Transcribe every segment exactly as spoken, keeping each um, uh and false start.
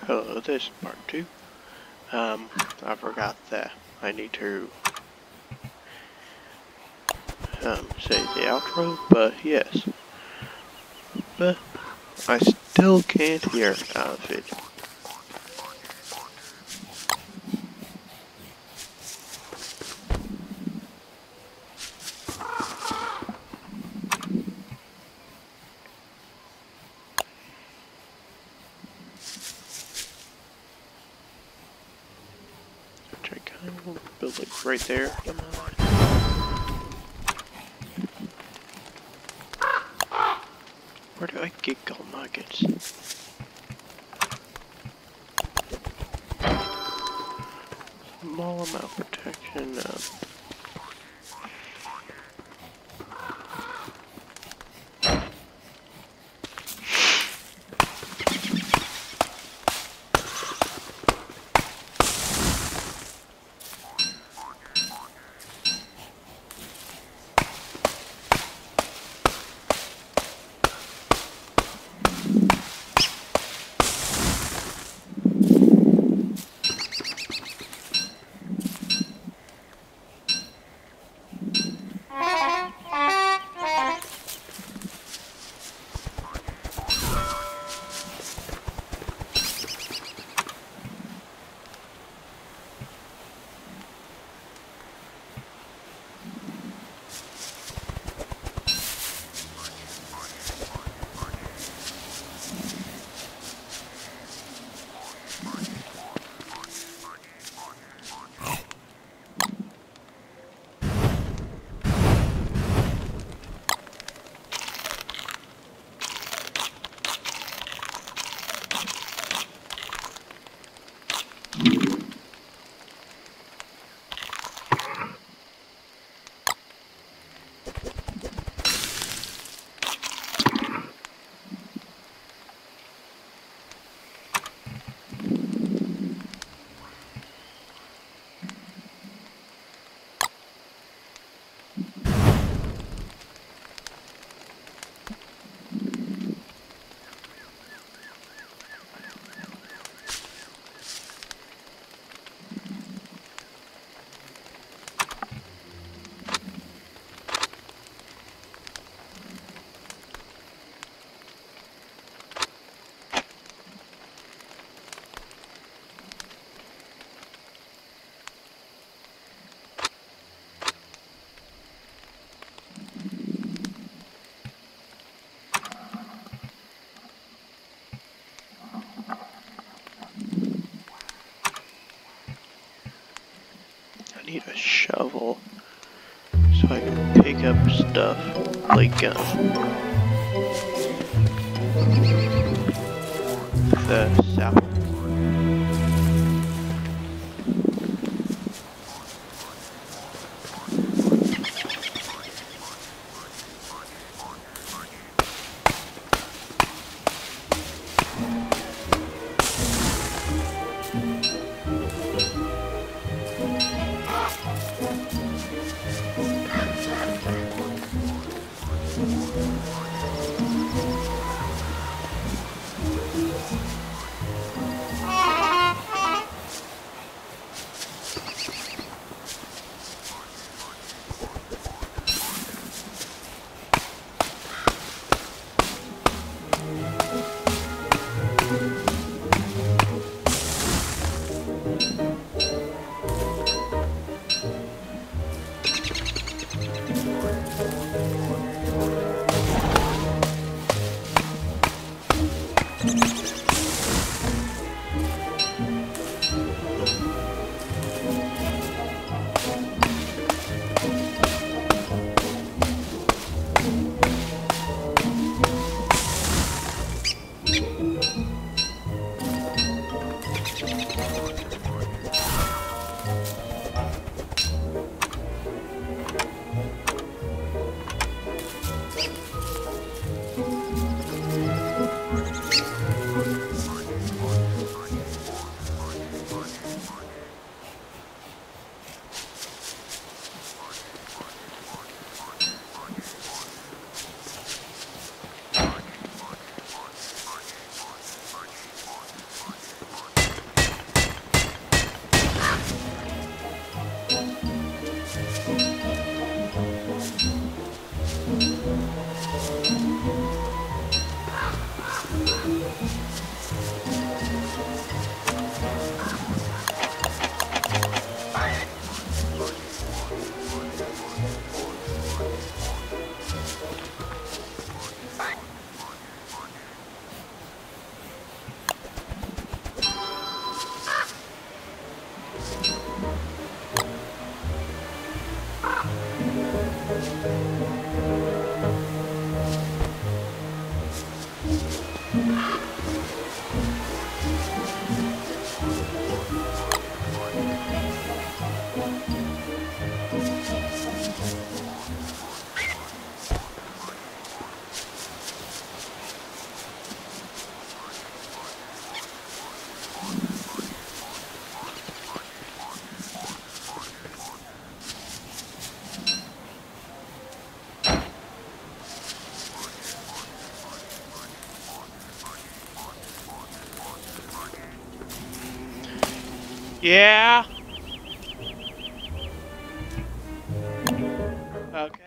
Hello, this is part two. Um, I forgot that I need to um, say the outro, but yes. But I still can't hear out of it. Which I kind of want to build it right there. Where do I get gold nuggets? Small amount of protection. Um, I need a shovel so I can pick up stuff like um, the sapling. Yeah. Okay.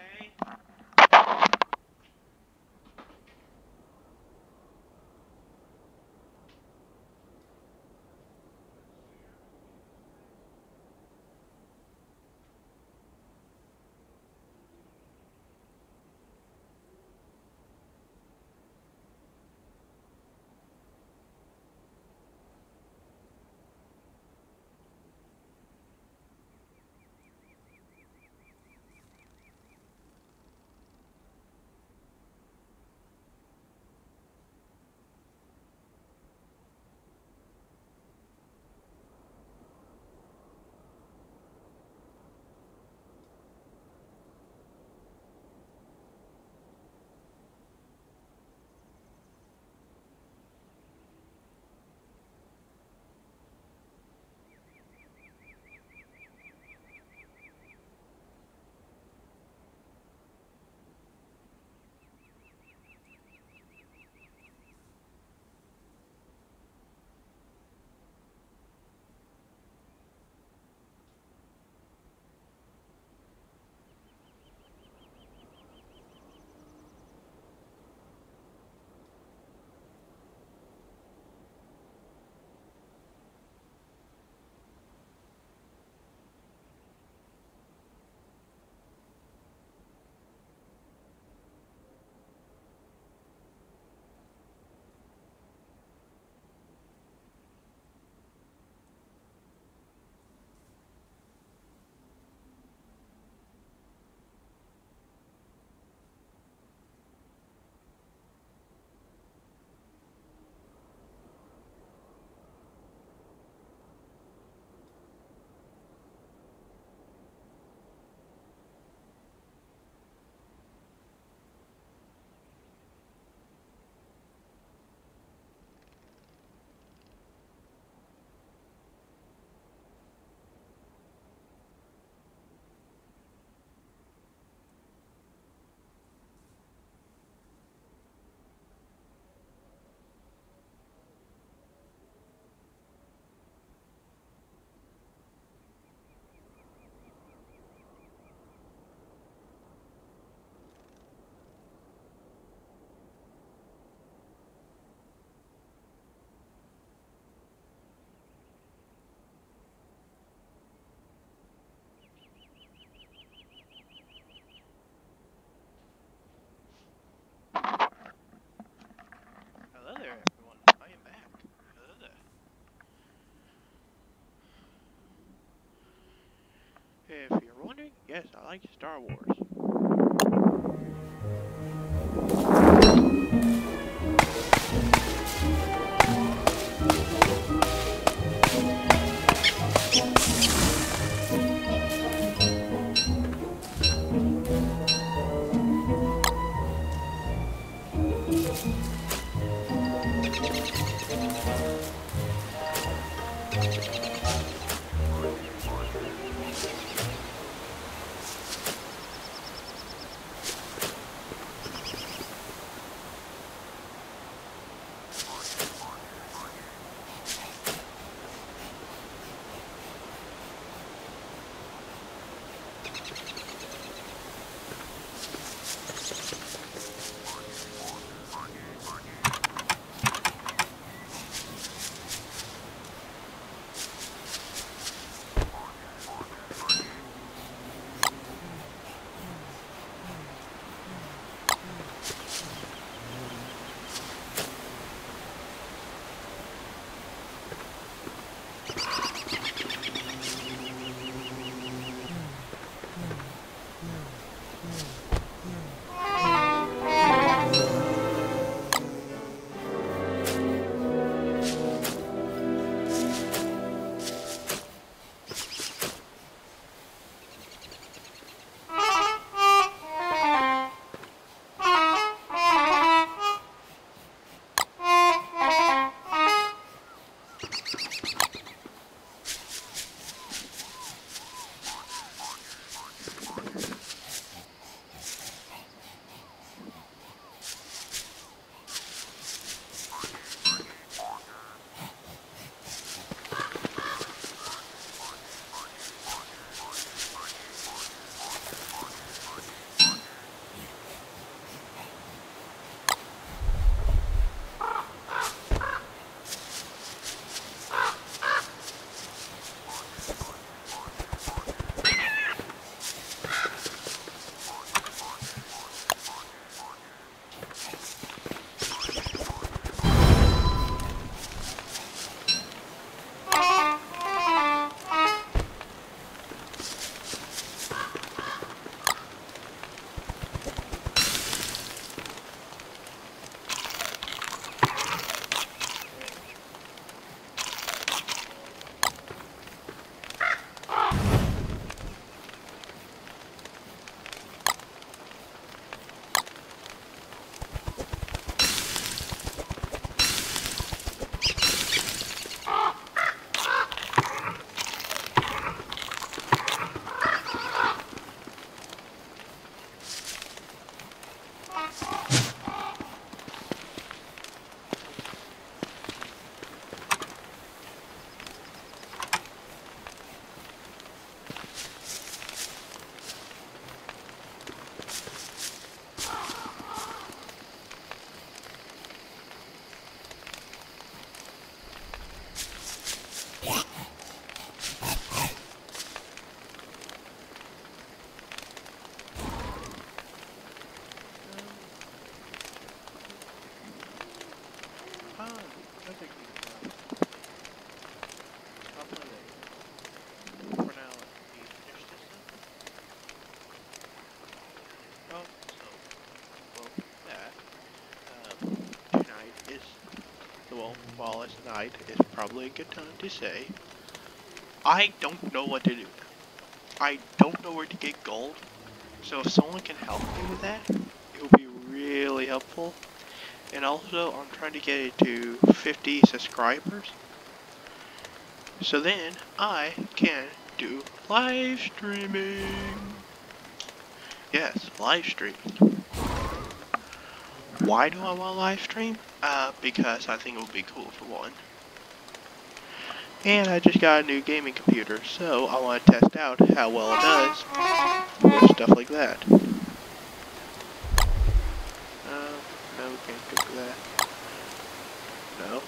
Hello there, everyone. I am back. Hello there. If you're wondering, yes, I like Star Wars. think we can uh, I'll play later. For now, let me finish this up. Oh, so, well, that, um, tonight is, well, while it's night, is probably a good time to say, I don't know what to do. I don't know where to get gold, so if someone can help me with that, it would be really helpful. And also, I'm trying to get it to fifty subscribers, so then I can do live streaming. Yes, live streaming. Why do I want to live stream? Uh, because I think it would be cool for one. And I just got a new gaming computer, so I want to test out how well it does with stuff like that. Um, no, we can't go for that. No.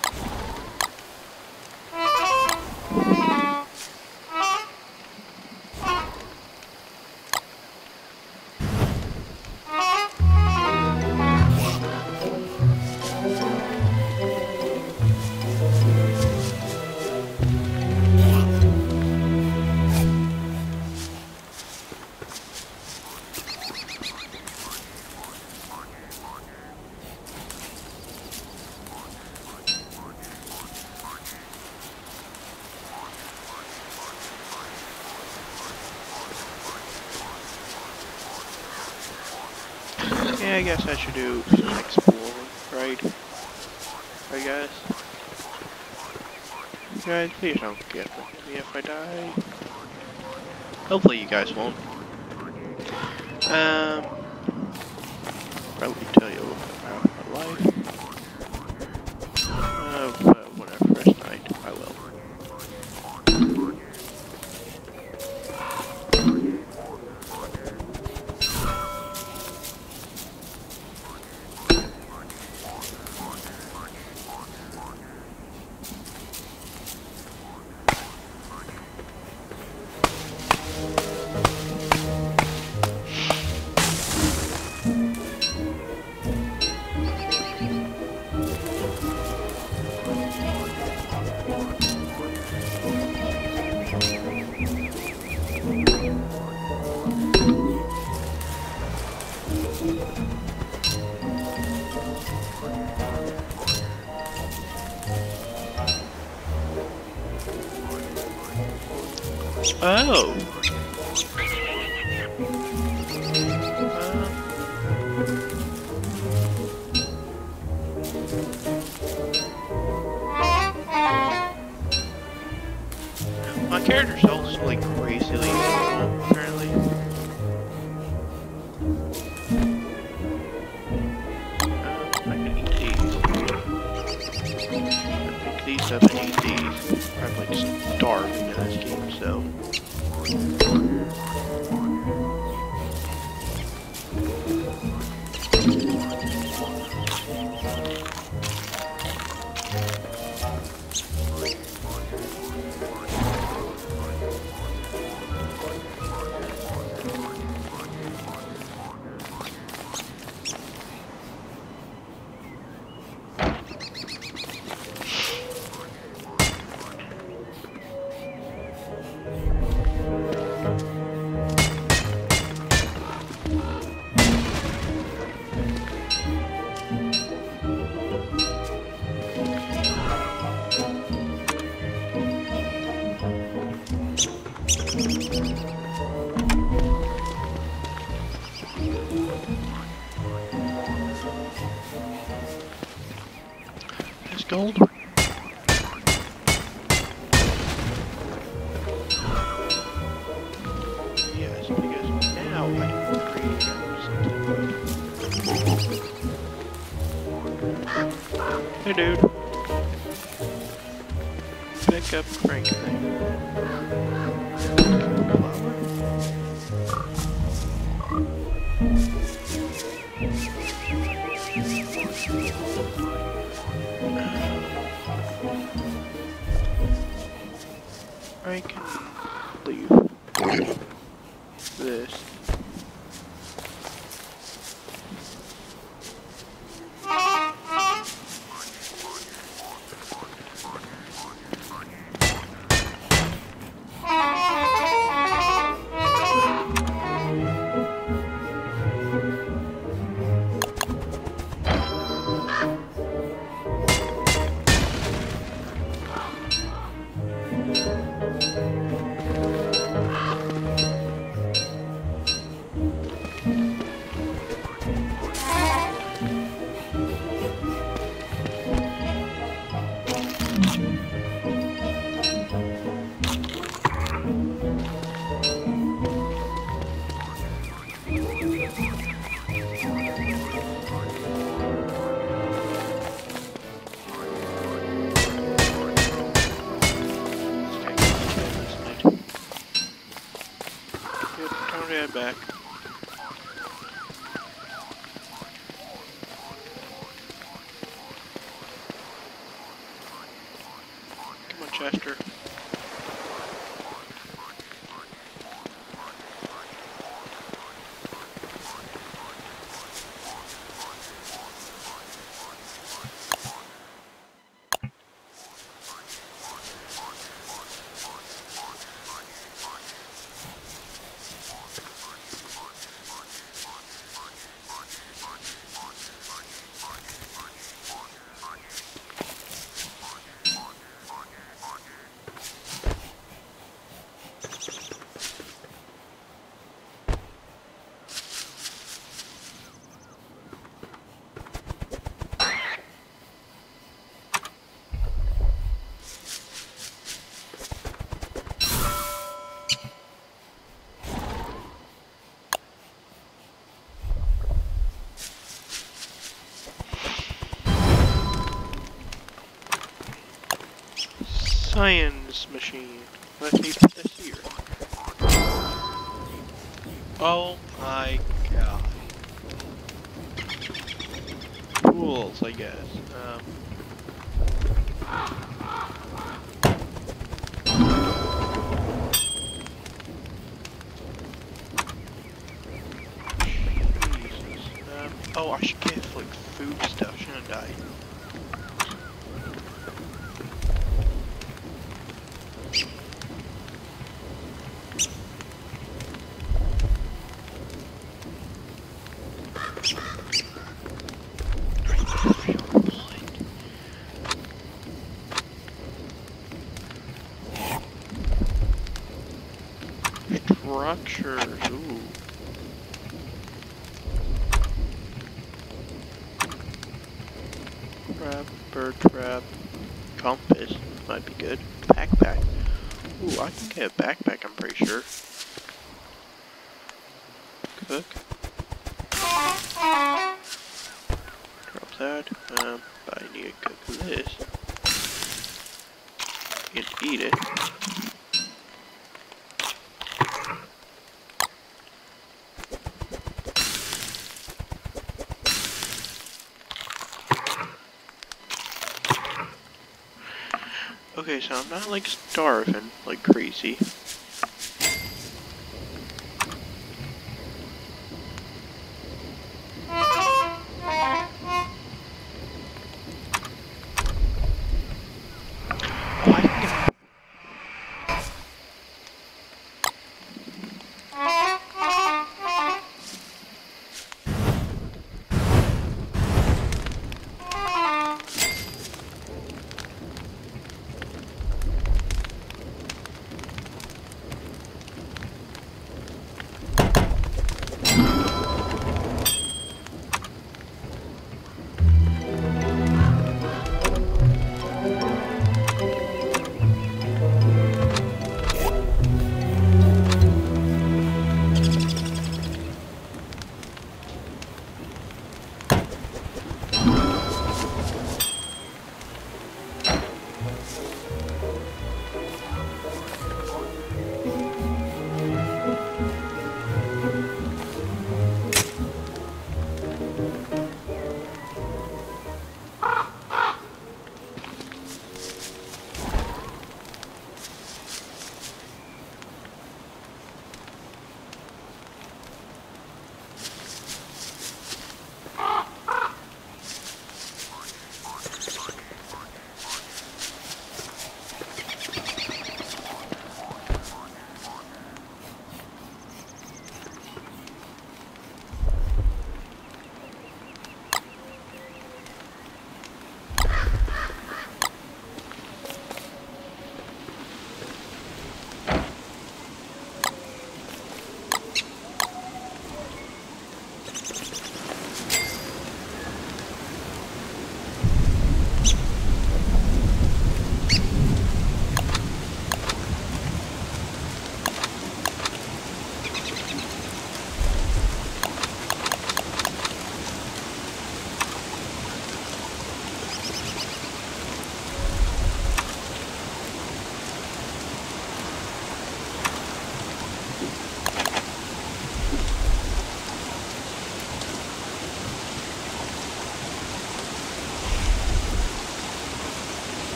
Yeah, I guess I should do some exploring, right? Right, guys? Guys, please don't get me if I die. Hopefully you guys won't. Um, probably tell you a little bit about my life. Uh, but when I first night, I will. Oh! Uh, my character's also like crazily useful, apparently. Uh, I can eat these. I pick these up and eat these. I'm like starving in this game, so. There's gold. Yes, because now I can create something. Hey dude. Pick up crank thing. I can leave this. Okay, I'm back. Come on, Chester. Science machine. Let me put this here. Oh my god. Tools, I guess. Um. Jesus. Um. Oh, I should get like food stuff, shouldn't I? Structures, ooh. Trap, bird trap, compass, might be good. Backpack. Ooh, I can get a backpack, I'm pretty sure. Cook. Drop that. Um, but I need to cook this. And eat it. Okay, so I'm not like starving like crazy.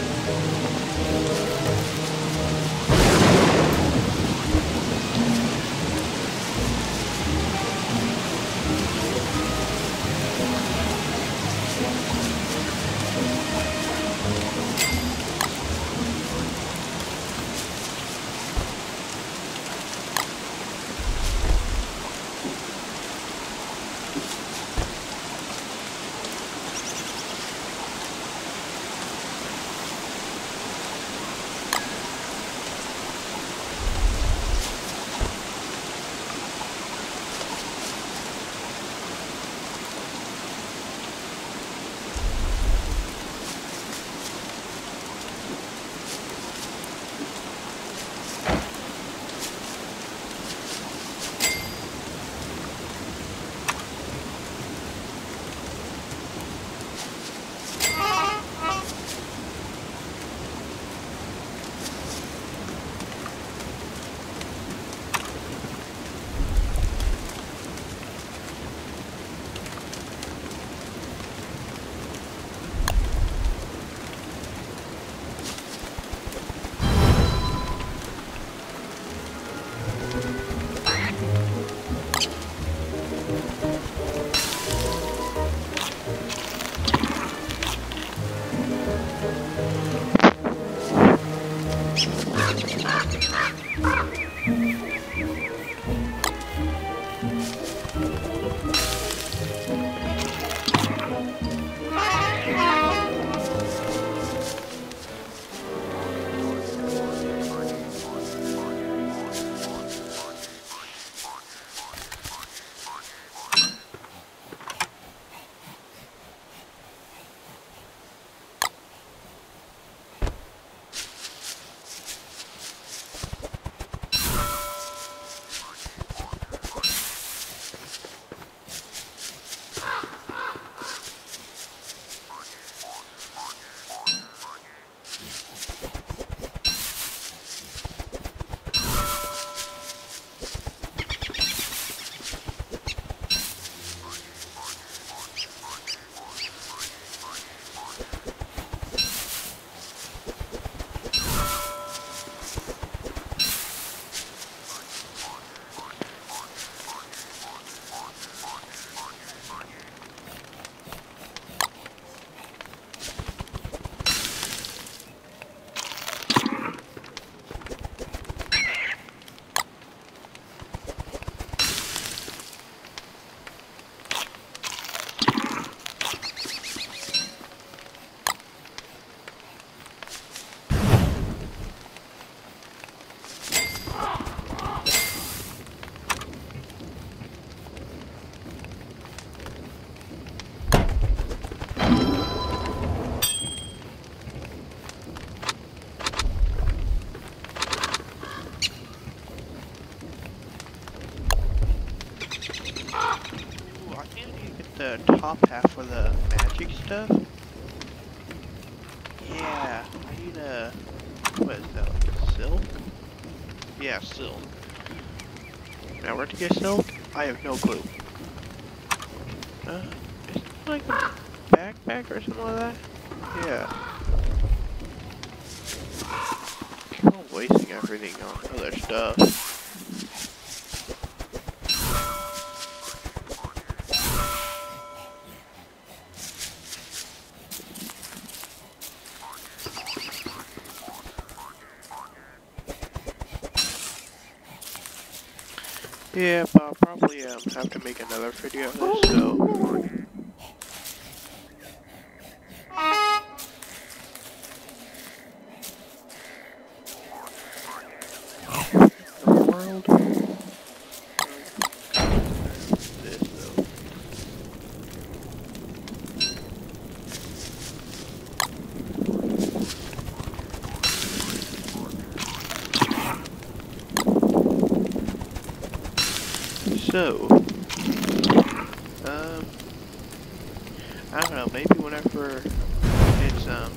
The top half for the magic stuff? Yeah, I need a... what is that, like silk? Yeah, silk. Now where to get silk? I have no clue. Uh, is it like a backpack or something like that? Yeah. I'm wasting everything on other stuff. Yeah, but I'll probably um, have to make another video of this, so... The world? This, though. So... Um... I don't know, maybe whenever it's, um...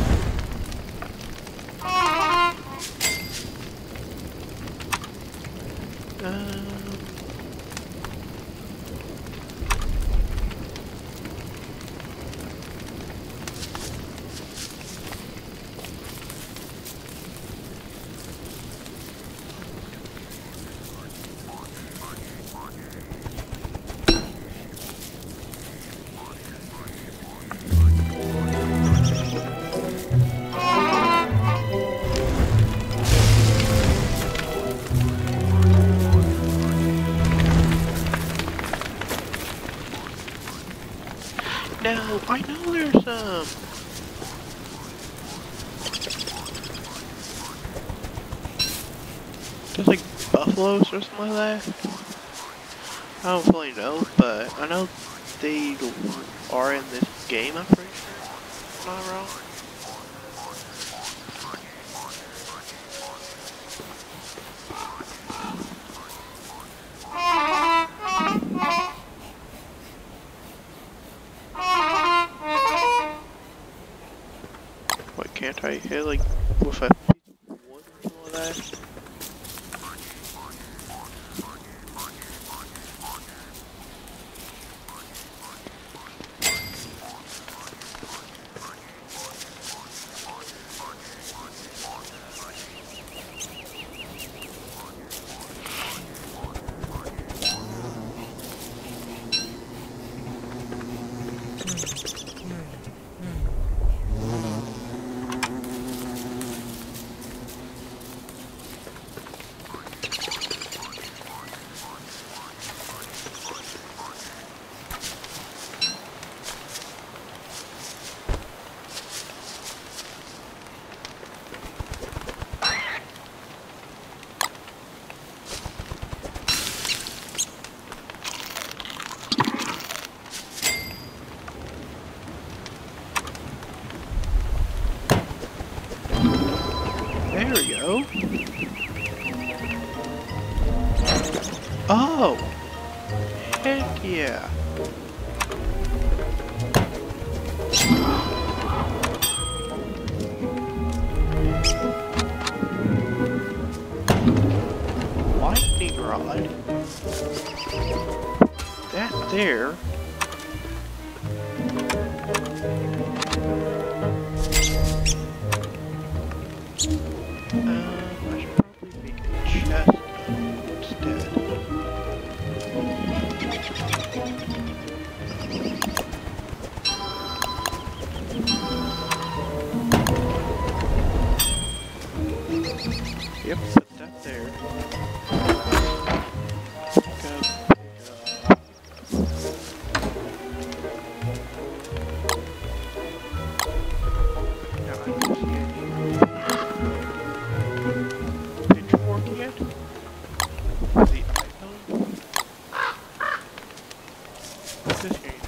Um... No, I know there's um. There's like buffaloes or something like that. I don't really know, but I know they are in this game. I'm pretty sure. If I'm not wrong. What can't I hit like with a piece of wood or something like that? There we go. Oh! Heck yeah! Lightning rod? That there? Um, I should probably make a chest instead. Yep, put that there. Pick up, pick up, pick up. Now I don't see any pitchfork yet. The iPhone. What's this game?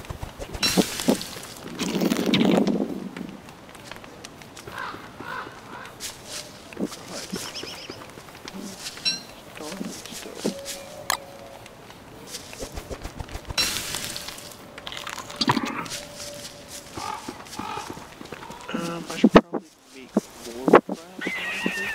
God. Still, still. Um, I should probably make more crafts, honestly.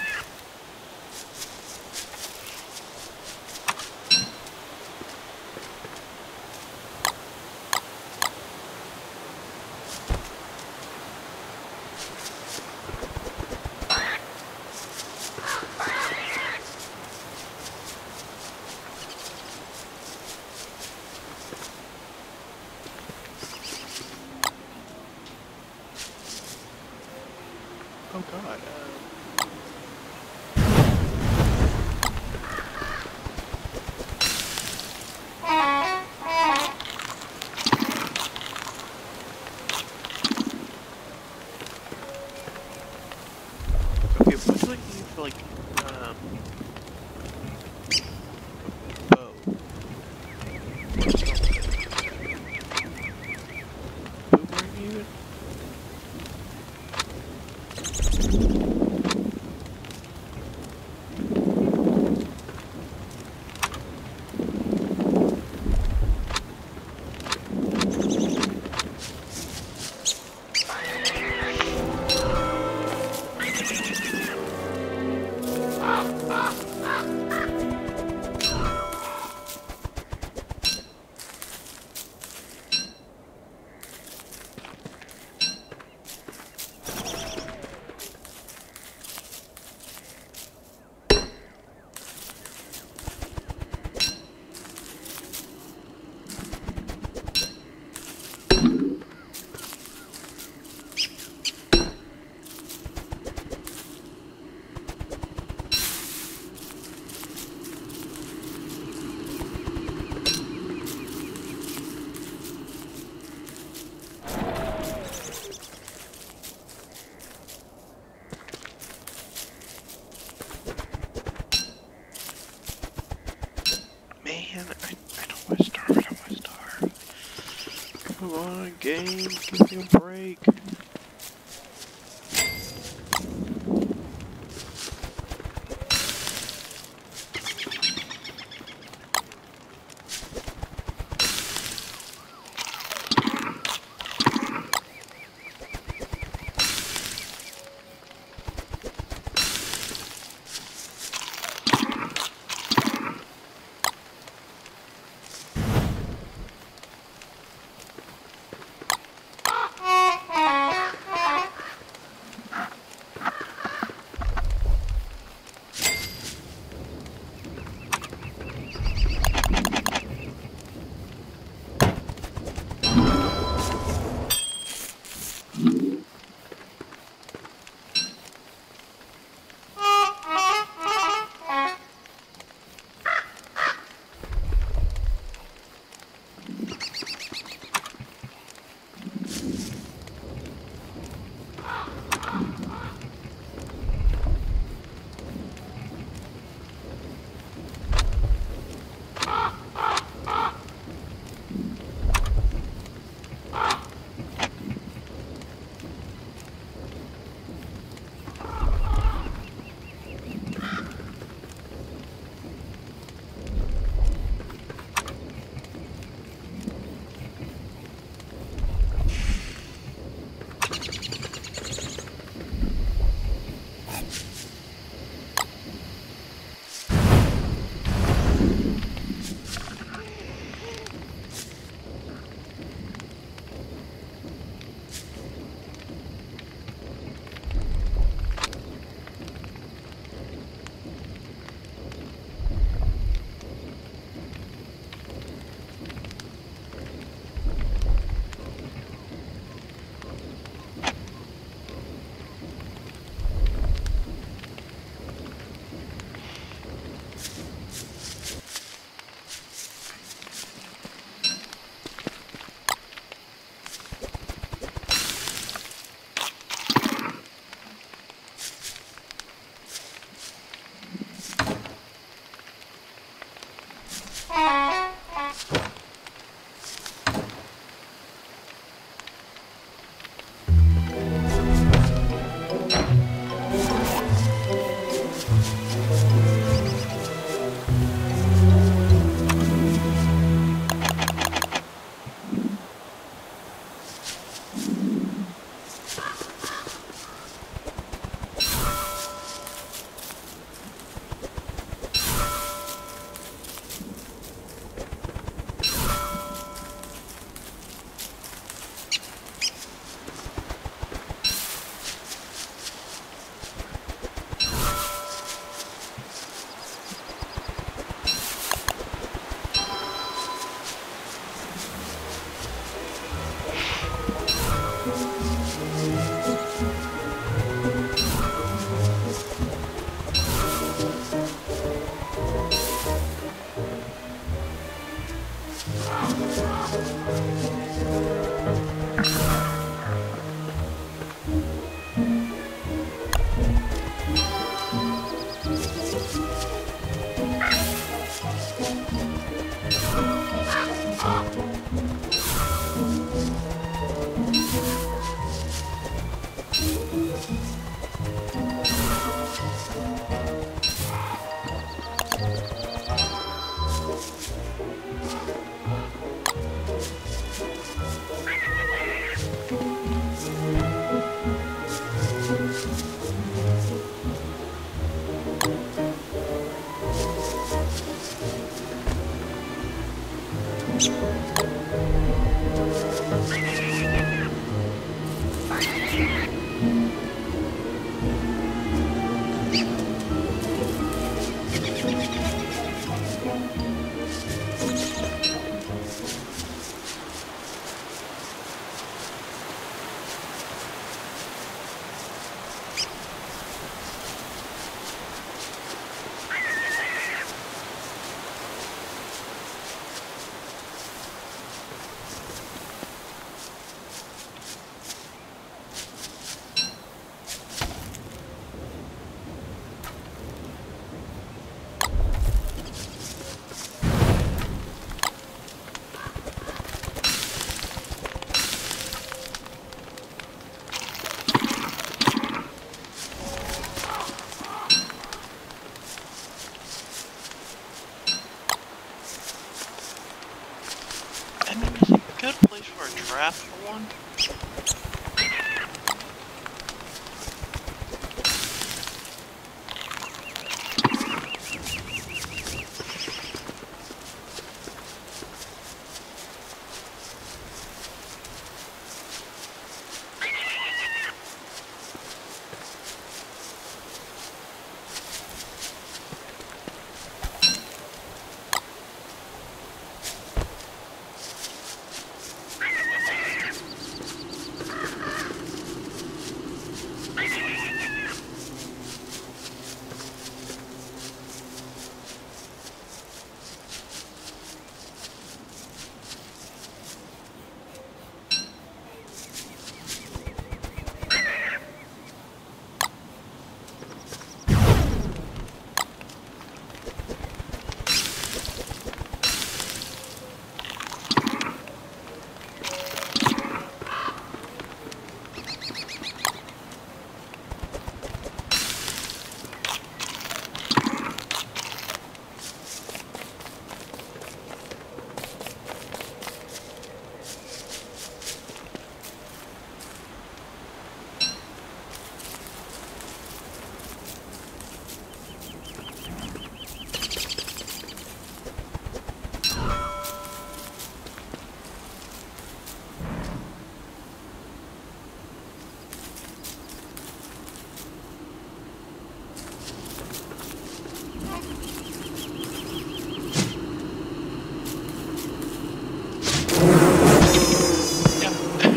Oh god, um... Okay, what do I need for, like, um... bow? Boomerang even? Game, give me a break.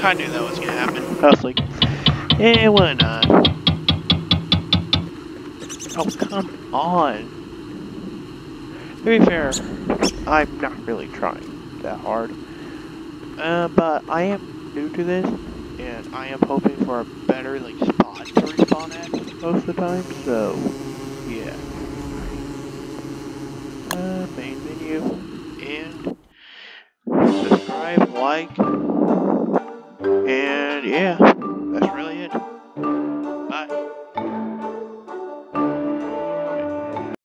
I knew that was gonna happen. I was like, eh, why not? Oh, come on. To be fair, I'm not really trying that hard. Uh, but I am new to this, and I am hoping for a better, like, spot to respawn at most of the time, so, yeah. Uh, main menu, and subscribe, like,